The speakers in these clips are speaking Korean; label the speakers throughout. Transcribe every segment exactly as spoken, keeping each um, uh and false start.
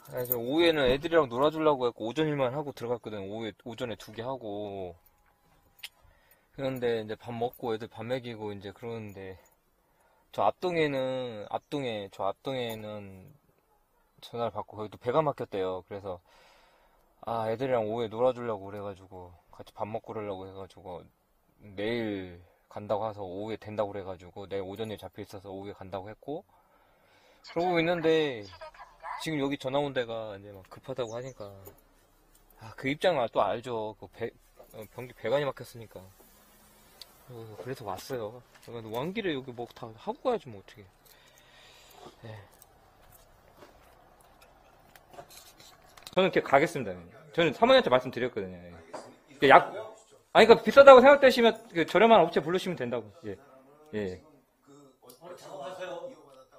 Speaker 1: 그래서 오후에는 애들이랑 놀아주려고 했고 오전 일만 하고 들어갔거든. 오후에 오전에 두 개 하고. 그런데 이제 밥 먹고 애들 밥 먹이고 이제 그러는데 저 앞동에는 앞동에 저 앞동에는 전화를 받고 거기도 배가 막혔대요. 그래서 아 애들이랑 오후에 놀아주려고 그래가지고 같이 밥 먹고 그러려고 해가지고 내일 간다고 해서 오후에 된다고 그래가지고 내일 오전에 잡혀 있어서 오후에 간다고 했고 그러고 있는데 지금 여기 전화 온 데가 이제 막 급하다고 하니까 아, 그 입장은 또 알죠. 그 배, 어, 변기 배관이 막혔으니까. 어, 그래서 왔어요. 그러니까 왕길에 여기 뭐 다 하고 가야지 뭐 어떻게. 예. 저는 이렇게 가겠습니다. 저는 사모님한테 말씀드렸거든요. 예. 약, 아니, 그러니까 비싸다고 생각되시면 그 저렴한 업체 부르시면 된다고. 예. 예.
Speaker 2: 작업하세요.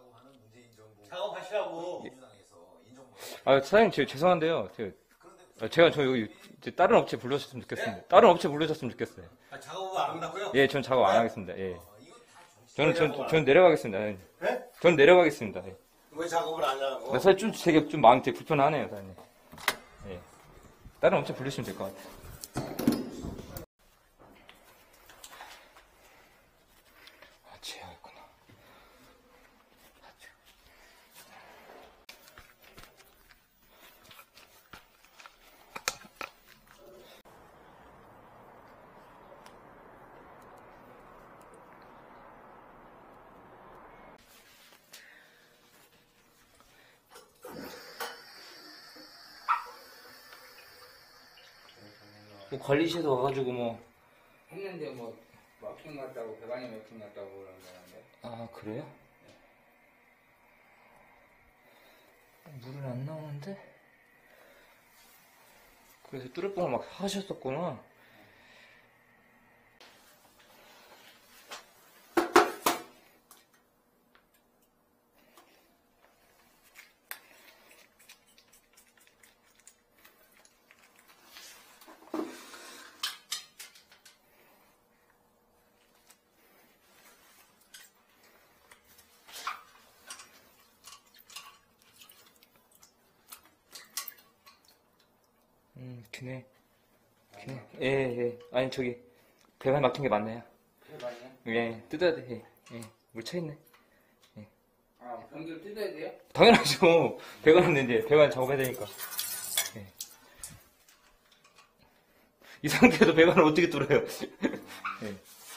Speaker 2: 작업하시라고.
Speaker 1: 아, 사장님, 제, 죄송한데요. 제가, 제가 저 여기 이제 다른 업체 불러주셨으면 좋겠습니다. 다른 업체 불러주셨으면 좋겠어요.
Speaker 2: 아, 작업을 안 한다고요?
Speaker 1: 예, 전 작업 안 하겠습니다. 예. 저는, 전, 전 내려가겠습니다. 예.
Speaker 2: 네?
Speaker 1: 전 내려가겠습니다. 예.
Speaker 2: 왜 작업을 안 하냐고?
Speaker 1: 사실 좀 되게 좀 마음이 되게 불편하네요, 사장님. 예. 다른 업체 부르시면 될 것 같아요. 아, 제야겠구나. 뭐 관리실에서 와가지고 뭐.
Speaker 3: 했는데 뭐 막힌 것 같다고 배관이 막힌 것 같다고 그러는데.
Speaker 1: 아, 그래요? 물은 안 나오는데? 그래서 뚜레뽕을 막 하셨었구나. 음, 기네. 기네. 예, 예. 아니, 저기, 배관 막힌 게 맞나요?
Speaker 3: 배관이요?
Speaker 1: 예, 뜯어야 돼. 예, 예. 물 차있네.
Speaker 3: 아, 변기를 뜯어야 돼요?
Speaker 1: 당연하죠. 배관은 이제, 배관 작업해야 되니까. 예. 이 상태에서 배관을 어떻게 뚫어요? 예.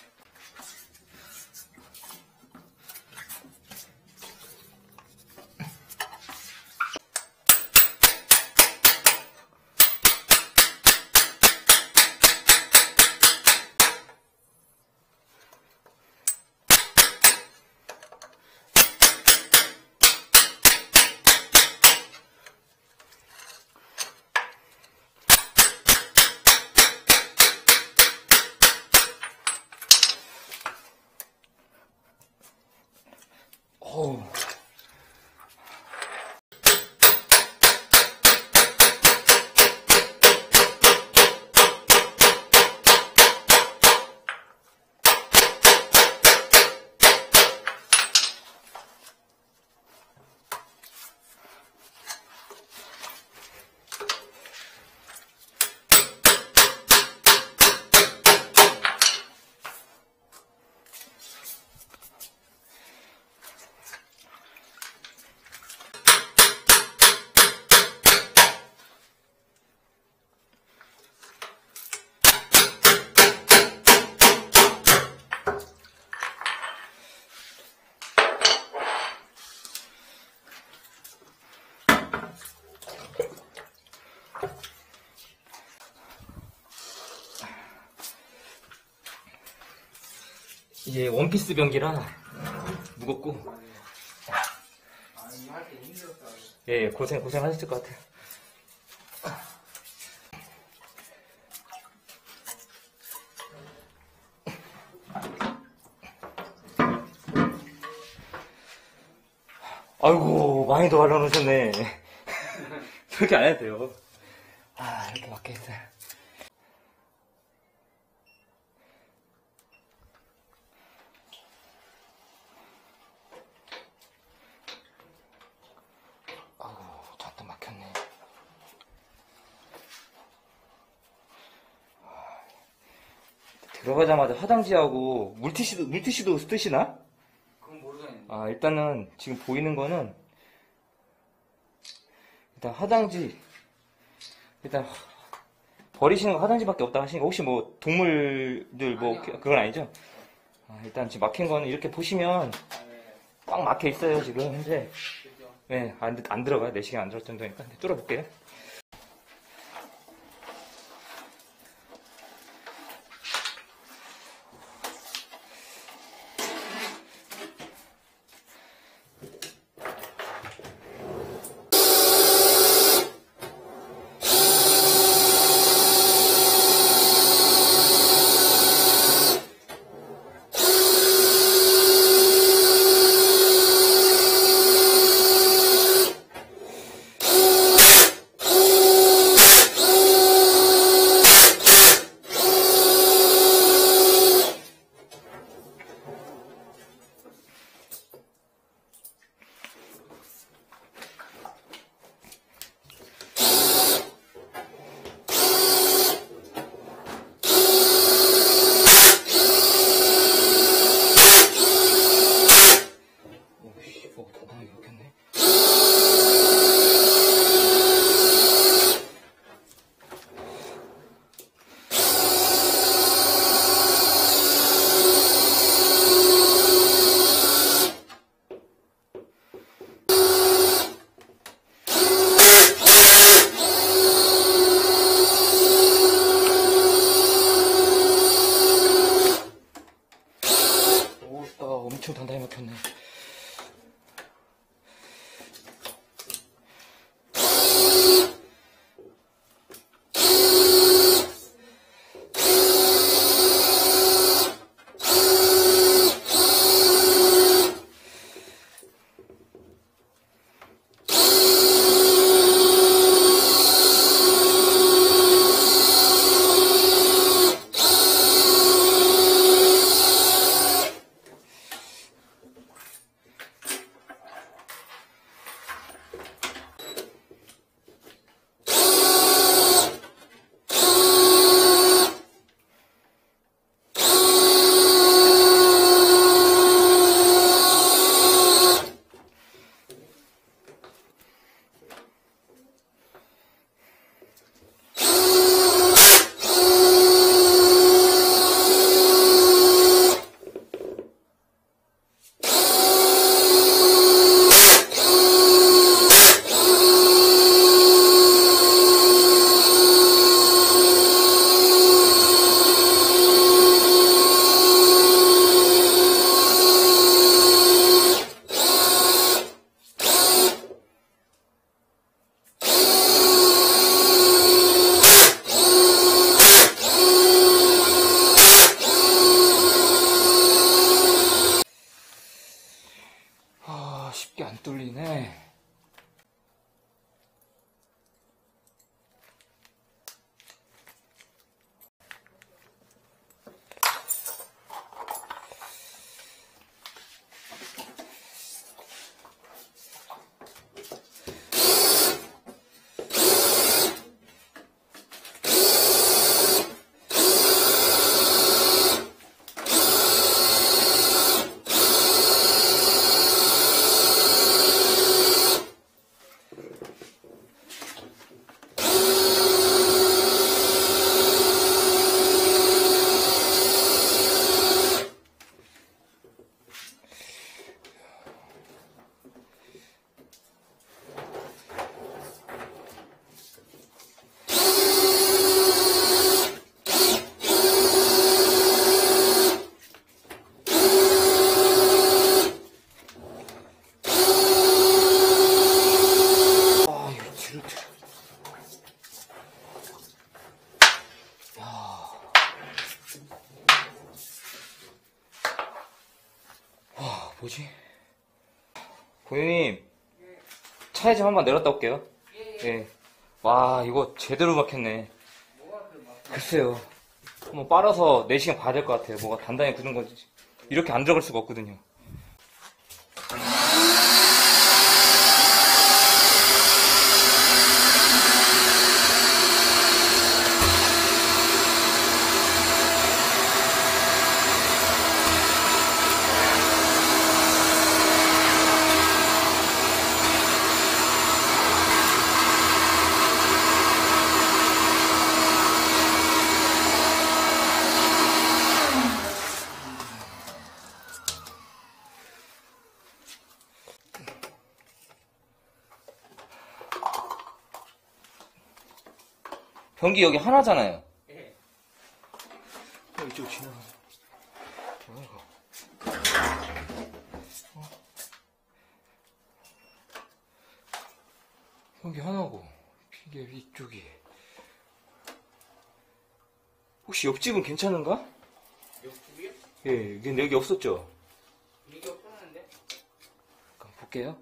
Speaker 1: 어우. 이게 원피스 변기라 무겁고
Speaker 3: 아, 이거 할 때 힘들었다.
Speaker 1: 예 고생 고생 하셨을 것 같아요. 아이고 많이 더 발라놓으셨네. 그렇게 안 해도 돼요. 아 이렇게 맞게 했어요. 아우 잔뜩 막혔네. 들어가자마자 화장지하고 물티슈도, 물티슈도 쓰시나?
Speaker 3: 그건 모르겠는데.
Speaker 1: 아, 일단은 지금 보이는 거는 일단 화장지, 일단 버리시는 거 화장지밖에 없다 하시니까 혹시 뭐 동물들 뭐
Speaker 3: 아니요.
Speaker 1: 그건 아니죠? 아, 일단 지금 막힌 거는 이렇게 보시면
Speaker 3: 아, 네.
Speaker 1: 꽉 막혀 있어요 지금 현재.
Speaker 3: 그죠?
Speaker 1: 네, 안, 안 들어가요. 내시경 안 들어갈 정도니까. 뚫어볼게요. 엄청 단단히 막혔네. 쉽게 안 뚫리네. 뭐지? 고객님, 차에 좀 한번 내렸다 올게요. 예. 와, 이거 제대로 막혔네. 글쎄요. 한번 빨아서 내시경 봐야 될 것 같아요. 뭐가 단단히 굳은 건지. 이렇게 안 들어갈 수가 없거든요. 변기 여기 하나잖아요.
Speaker 3: 예.
Speaker 1: 어, 이쪽 지나가. 뭐야, 이거. 어. 변기 하나고, 이게 이쪽이. 혹시 옆집은 괜찮은가?
Speaker 3: 옆집이요?
Speaker 1: 예, 근데 여기 없었죠?
Speaker 3: 이게 없었는데?
Speaker 1: 잠깐 볼게요.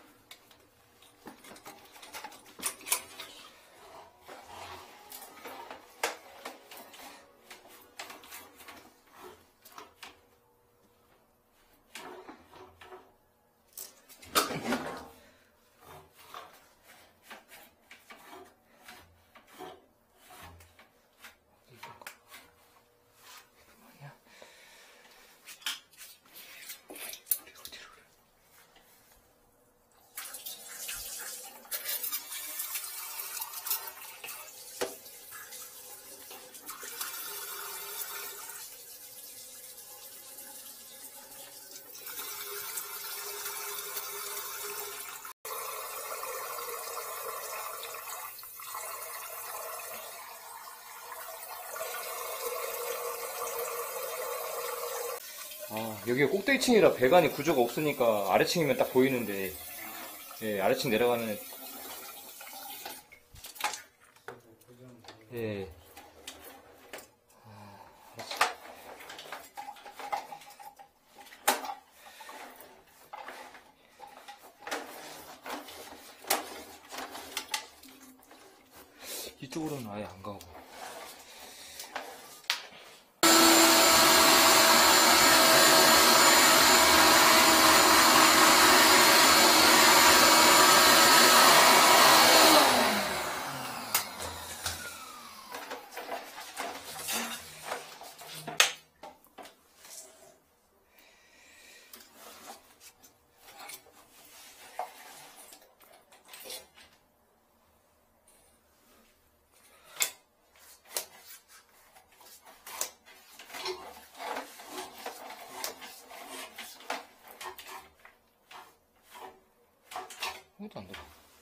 Speaker 1: 아, 여기가 꼭대기층이라 배관이 구조가 없으니까 아래층이면 딱 보이는데, 예, 아래층 내려가면, 예. 아, 알았어. 이쪽으로는 아예 안 가고. 하나도 안 들어.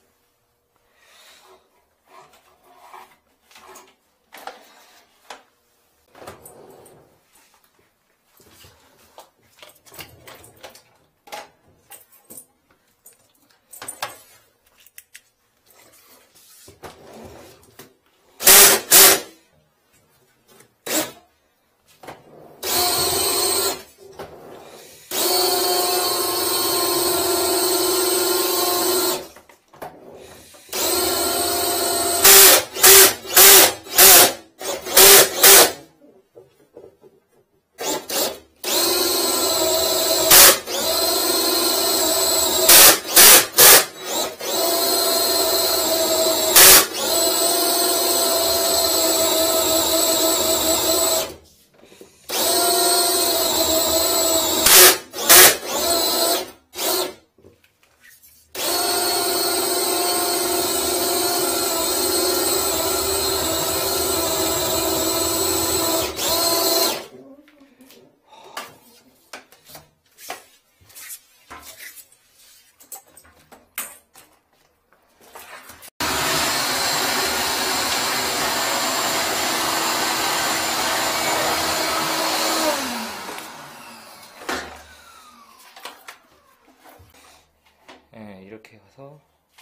Speaker 1: 예, 이렇게 가서,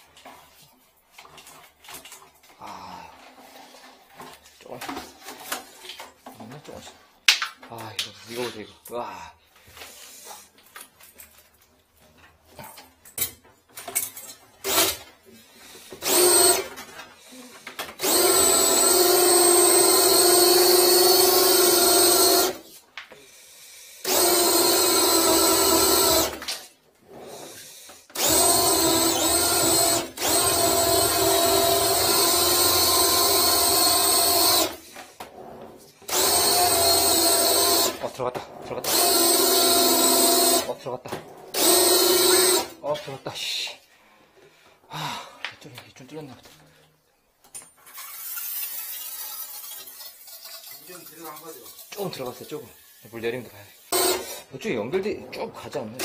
Speaker 1: 아, 조금씩, 잠깐만요, 조금씩. 아, 이거, 이거 보세요, 이거. 와. 들어갔다, 들어갔다. 어, 들어갔다. 어, 들어갔다, 씨. 아, 뚫렸네, 좀 뚫렸나 보다.
Speaker 3: 좀 들어간 거죠?
Speaker 1: 조금 들어갔어요, 조금. 물 내리는 거 봐야 돼. 이쪽에 연결돼, 쭉 가지 않나요?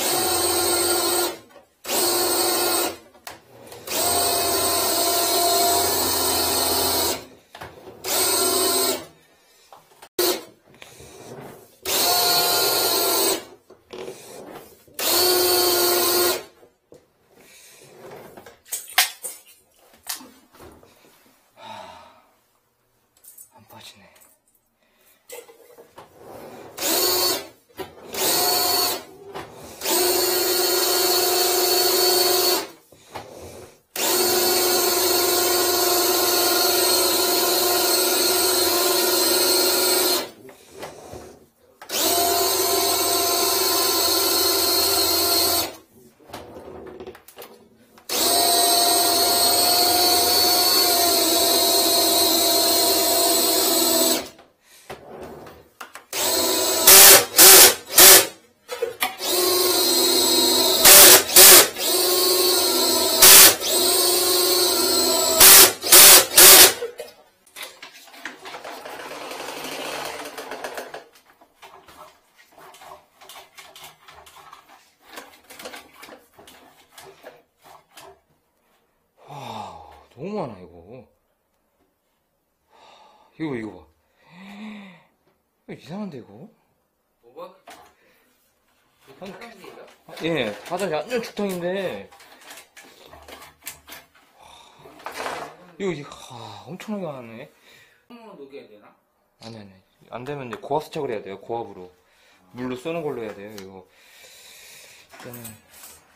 Speaker 1: 너무 많아, 이거. 이거, 이거 봐. 이거 이상한데, 이거?
Speaker 3: 뭐가?
Speaker 1: 한-
Speaker 3: 화장실이야?
Speaker 1: 아, 예, 화장실 완전 죽탕인데. 이거, 이거, 하, 엄청나게 많네.
Speaker 3: 손으로 녹여야 되나?
Speaker 1: 아니, 아니. 안 되면 이제 고압 세척을 해야 돼요, 고압으로. 물로 쏘는 걸로 해야 돼요, 이거. 일단은.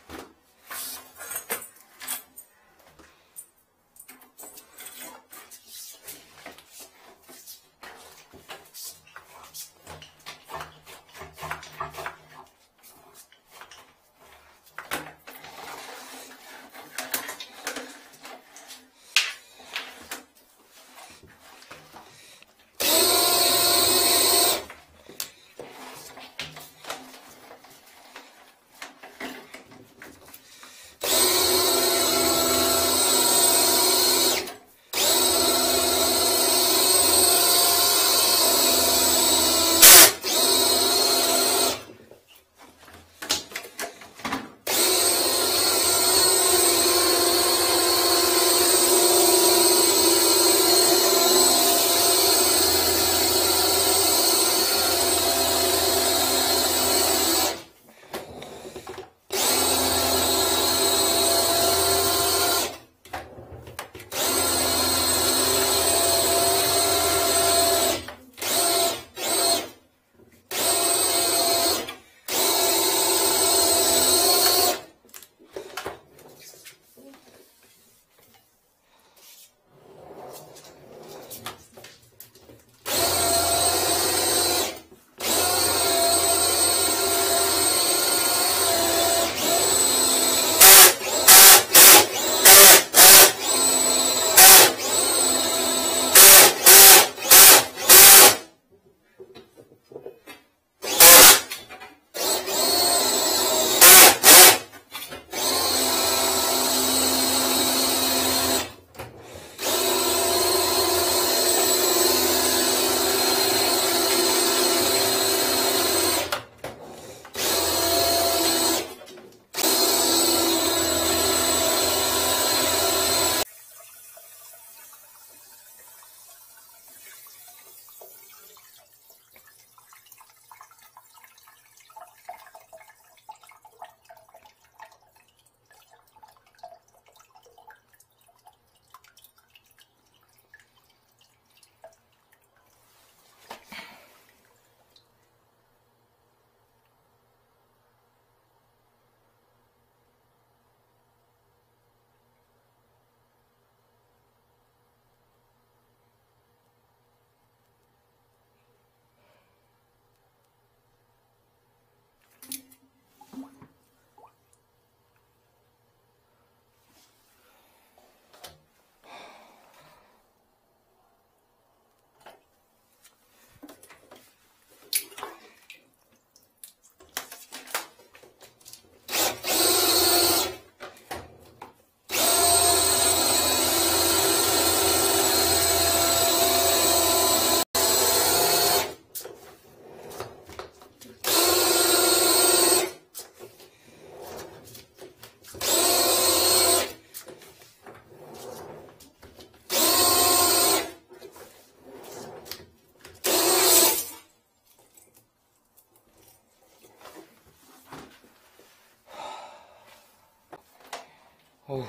Speaker 1: 어우.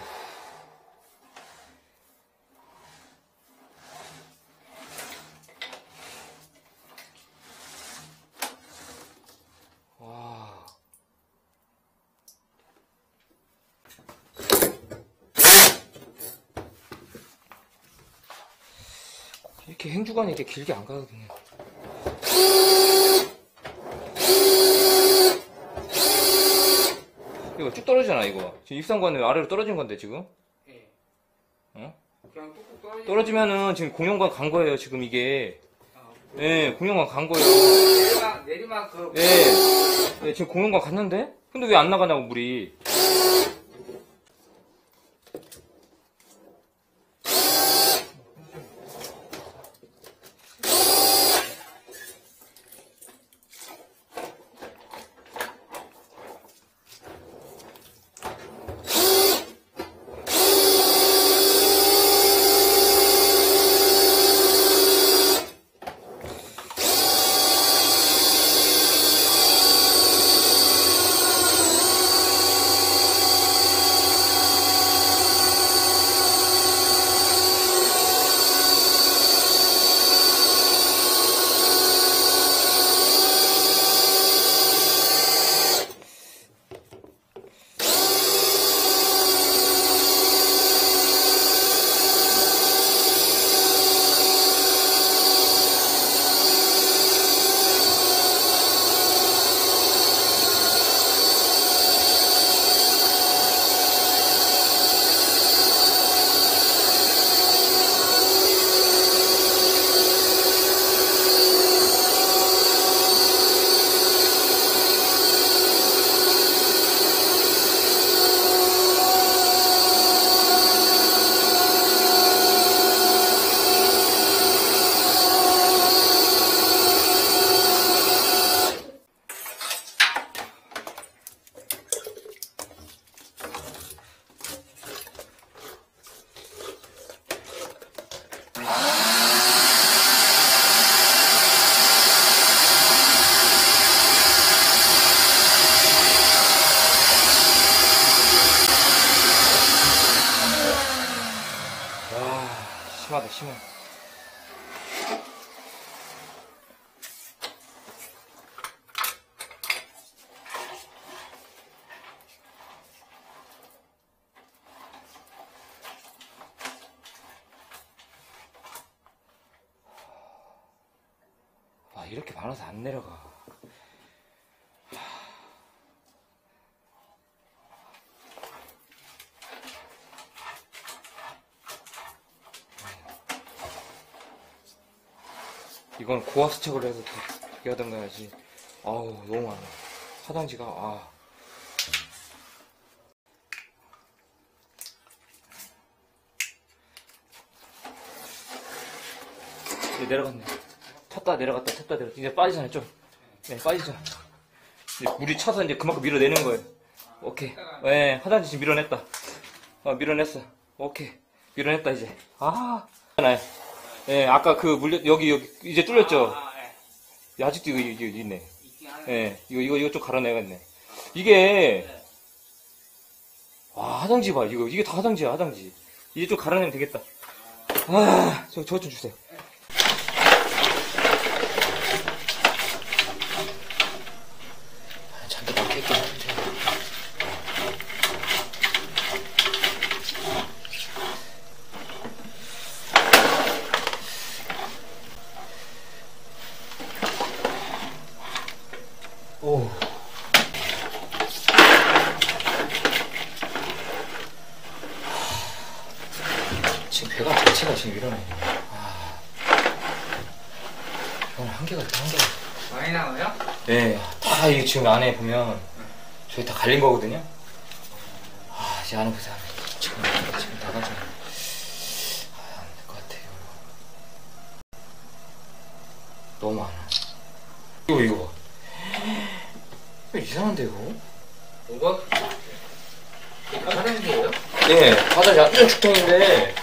Speaker 1: 와. 이렇게 행주관이 이렇게 길게 안 가거든요. 이거 쭉 떨어지잖아, 이거. 지금 입상관에 아래로 떨어진 건데, 지금.
Speaker 3: 예.
Speaker 1: 어?
Speaker 3: 그냥 뚝뚝 떨어지.
Speaker 1: 떨어지면은 지금 공룡관 간 거예요, 지금 이게.
Speaker 3: 아,
Speaker 1: 예, 공룡관 간 거예요.
Speaker 3: 내리막 내리막 그.
Speaker 1: 예. 예, 지금 공룡관 갔는데? 근데 왜 안 나가냐고, 물이. 심하다, 심해. 와, 이렇게 많아서 안 내려가. 이건 고압 수척을 해서 되게 하던가 해야지. 아우, 너무 많아. 화장지가, 아. 이제 내려갔네. 탔다 내려갔다 탔다 내려갔다. 이제 빠지잖아요, 좀. 네, 빠지잖아. 이제 물이 차서 이제 그만큼 밀어내는 거예요. 오케이. 네, 화장지 지금 밀어냈다. 어, 밀어냈어. 오케이. 밀어냈다, 이제. 아. 네. 예, 아까 그 물려, 여기, 여기, 이제 뚫렸죠?
Speaker 3: 아, 예.
Speaker 1: 아직도 이거, 이거 있네.
Speaker 3: 있긴 하네.
Speaker 1: 예, 이거, 이거, 이거 좀 갈아내야겠네. 이게, 와, 화장지 봐. 이거, 이게 다 화장지야, 화장지. 이제 좀 갈아내면 되겠다. 아, 저, 저것 좀 주세요. 아, 잔뜩 막혀있긴 한데. 오. 지금 배가 자체가 지금 이러네. 아. 이건 한계가 있다, 한계가.
Speaker 3: 많이 나와요?
Speaker 1: 네, 다 이게 지금 안에 보면 저기 다 갈린 거거든요. 아, 이제 안에 보세요. 지금, 지금 나가죠. 아, 안 될 것 같아, 이거. 너무 많아. 이거, 이거 봐. 이거 이상한데, 이거?
Speaker 3: 이거? 이거 화장지예요?
Speaker 1: 네, 화장이 완전 죽통인데.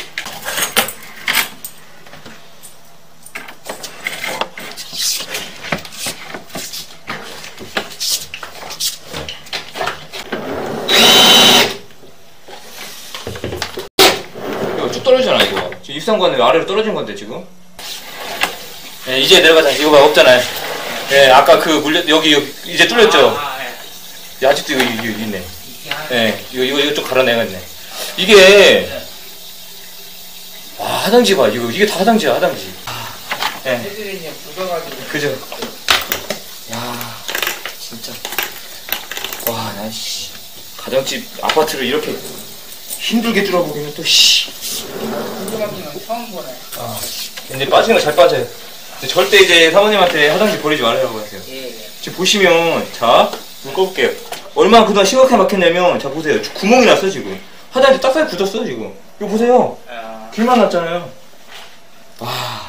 Speaker 1: 이거 쭉 떨어지잖아, 이거. 지금 입상관에 아래로 떨어진 건데, 지금. 네, 이제 내려가자. 이거 봐, 없잖아요. 예, 네, 아까 그 물려, 여기, 여기, 이제 뚫렸죠?
Speaker 3: 아, 아, 예.
Speaker 1: 예, 아직도 이거, 이거 있네.
Speaker 3: 있긴 하네.
Speaker 1: 예, 네, 이거, 이거, 이거 좀 갈아내야겠네. 이게, 와, 화장지 봐. 이거, 이게 다 화장지야, 화장지. 예. 네.
Speaker 3: 애들이 이제 묻어가지고.
Speaker 1: 그죠? 야, 진짜. 와, 나, 씨. 가정집 아파트를 이렇게 힘들게 뚫어보기는 또, 씨.
Speaker 3: 묻어가지는 처음 보네.
Speaker 1: 아, 근데 빠지는 거 잘 빠져요. 근데 절대 이제 사모님한테 화장지 버리지 말라고 하세요.
Speaker 3: 예, 예.
Speaker 1: 지금 보시면, 자, 물 꺼볼게요. 얼마나 그동안 심각하게 막혔냐면, 자, 보세요. 구멍이 났어, 지금. 화장지 딱딱 굳었어, 지금. 이거 보세요.
Speaker 3: 아,
Speaker 1: 길만 났잖아요. 와.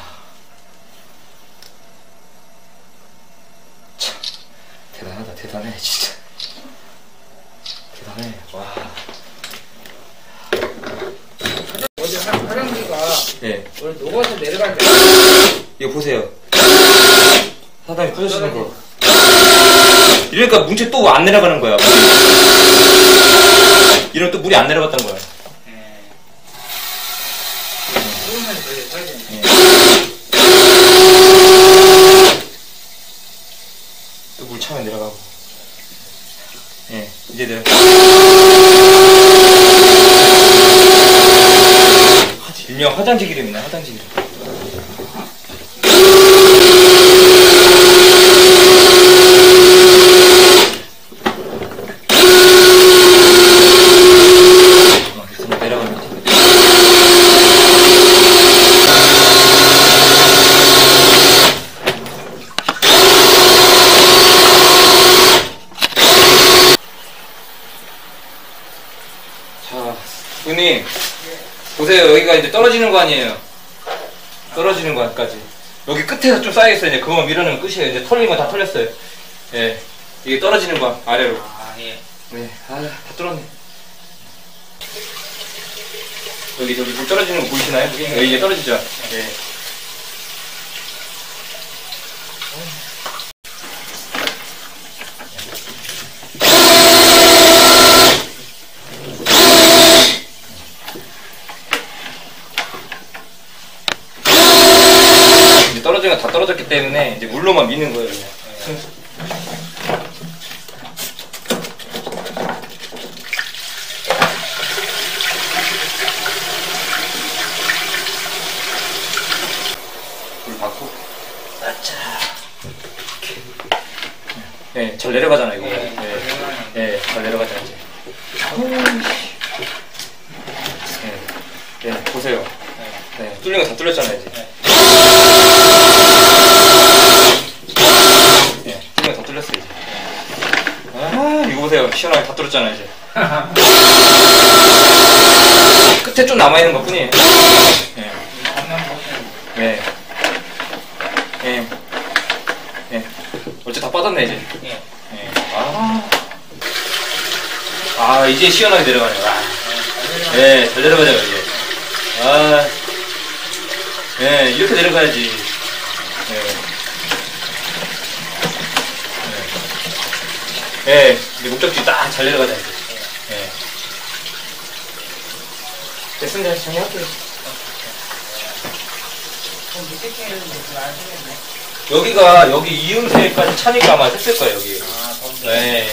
Speaker 1: 참, 대단하다, 대단해, 진짜. 대단해, 와.
Speaker 3: 어제 화- 화장지가
Speaker 1: 예,
Speaker 3: 원래 녹아서 내려갈 때
Speaker 1: 이거 보세요. 사장님 부서지는 거. 이러니까 문채 또 안 내려가는 거야. 이러면 또 물이 안 내려갔다는 거야.
Speaker 3: 예. 그러면 되게 잘 되네.
Speaker 1: 예. 또 물 차면 내려가고. 예, 이제 내려. 일명 화장지 기름이네, 화장지 기름. 어, 있으면 내려갑니다. 자, 누님. 보세요, 여기가 이제 떨어지는 거 아니에요. 떨어지는 거까지. 여기 끝에서 좀 쌓여있어요. 이제 그거만 밀어내면 끝이에요. 이제 털린 건 다 털렸어요. 예. 이게 떨어지는 거, 아래로.
Speaker 3: 아, 예.
Speaker 1: 네. 아, 다 뚫었네. 여기, 저기 물 떨어지는 거 보이시나요? 여기 이제 떨어지죠? 예. 뚫레가 다 떨어졌기 때문에 이제 물로만 미는 거예요. 그냥. 물 받고. 아차. 네, 잘 내려가잖아 이거. 네, 네, 잘 내려가잖아 이제. 네, 네, 보세요. 네, 뚫린 거 다 뚫렸잖아요 이제. 네, 뚫린 거 다 뚫렸어요 이제. 아, 이거 보세요. 시원하게 다 뚫었잖아요 이제. 끝에 좀 남아 있는 것 뿐이에요. 네, 네, 네, 네. 어째 다 빠졌네 이제. 네. 아, 아 이제 시원하게 내려가네요. 아. 네, 잘 내려가잖아요 이제. 아, 네, 이렇게 내려가야지. 네, 네, 네, 이제 목적지 딱 잘 내려가자 이제. 네. 됐습니다. 정리할게요. 여기가 여기 이음새까지 차니까 아마 했을 거예요 여기. 네.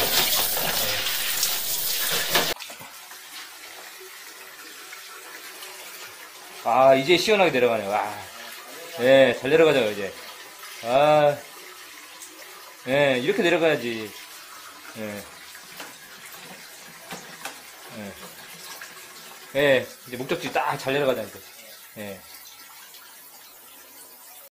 Speaker 1: 아, 이제 시원하게 내려가네요. 아, 네, 잘 내려가죠, 이제. 아, 네, 이렇게 내려가야지. 네. 네. 네, 이제 목적지 딱 잘 내려가자, 이제. 네.